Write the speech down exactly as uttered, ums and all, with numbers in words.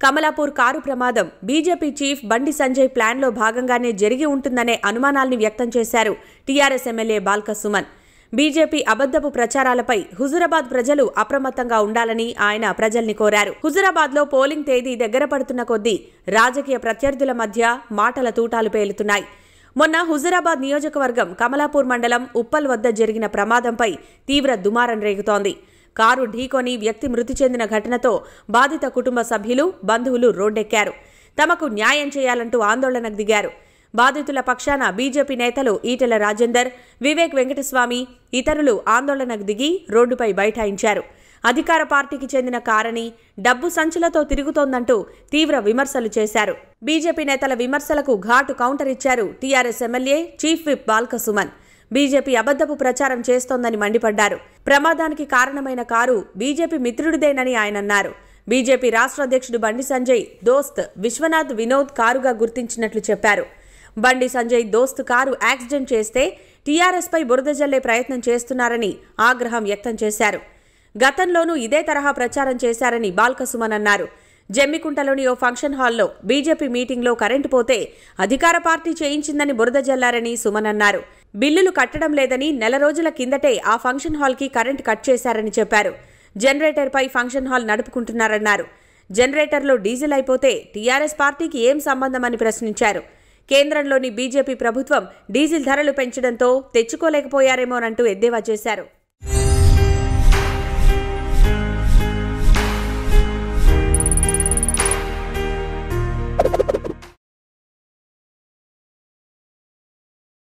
Kamalapur car ప్రమాదం BJP chief Bandi Sanjay ప్లాన్లో భాగంగానే జరిగి ఉంటుందనే అనుమానాల్ని వ్యక్తం చేశారు TRS MLA Balka Suman. BJP అబద్ధపు ప్రచారాలపై హుజురాబాద్ ప్రజలు అప్రమత్తంగా ఉండాలని ఆయన ప్రజల్ని కోరారు. హుజురాబాద్లో పోలింగ్ తేదీ దగ్గర పడుతున్న కొద్దీ రాజకీయ ప్రత్యర్థుల మధ్య మాటల తూటాలు పేలుతున్నాయి. మొన్న హుజురాబాద్ నియోజకవర్గం కమలాపూర్ మండలం ఉప్పల్ వద్ద జరిగిన ప్రమాదంపై తీవ్ర దుమారం రేగుతోంది. కారు ఢీకొని వ్యక్తి మృతి చెందిన ఘటనతో బాధిత కుటుంబ సభ్యులు, బంధువులు రోడ్డెక్కారు. తమకు న్యాయం చేయాలంటూ ఆందోళనకు దిగారు. బాధితుల పక్షాన బీజేపీ నేతలు ఈటెల రాజేందర్, వివేక్ వెంకటస్వామి ఇతరులు ఆందోళనకు దిగి రోడ్డుపై బైఠాయించారు. అధికార పార్టీకి చెందిన కారని డబ్బు సంచులతో తిరుగుతోందంటూ తీవ్ర విమర్శలు చేశారు. బీజేపీ నేతల విమర్శలకు ఘాటు కౌంటర్ ఇచ్చారు TRS MLA chief whip Balka Suman. BJP అబద్ధపు ప్రచారం చేస్తోందని మండిపడ్డారు. ప్రమాదానికి కారణమైన కారు బీజేపీ మిత్రుడిదేనని ఆయన అన్నారు. బీజేపీ రాష్ట్ర అధ్యక్షుడు బండి సంజయ్ దోస్త్ విశ్వనాథ్ వినోద్ కారుగా గుర్తించినట్లు చెప్పారు. బండి సంజయ్ దోస్త్ కారు యాక్సిడెంట్ చేస్తే టీఆర్ఎస్ పై బురద జల్లే ప్రయత్నం చేస్తున్నారని ఆగ్రహం వ్యక్తం చేశారు. గతంలోనూ ఇదే తరహా ప్రచారం చేశారని బాల్క సుమన్ అన్నారు. జమ్మికుంటలోని ఓ ఫంక్షన్ హాల్లో బీజేపీ మీటింగ్లో కరెంటు పోతే అధికార పార్టీ చేయించిందని బురద జల్లారని సుమన్ అన్నారు. బిల్లులు కట్టడం లేదని నెల రోజుల కిందటే ఆ ఫంక్షన్ హాల్కి కరెంటు కట్ చేశారని చెప్పారు. జనరేటర్పై ఫంక్షన్ హాల్ నడుపుకుంటున్నారన్నారు. జనరేటర్లో డీజిల్ అయిపోతే టీఆర్ఎస్ పార్టీకి ఏం సంబంధమని ప్రశ్నించారు. కేంద్రంలోని బీజేపీ ప్రభుత్వం డీజిల్ ధరలు పెంచడంతో తెచ్చుకోలేకపోయారేమోనంటూ ఎద్దేవా చేశారు.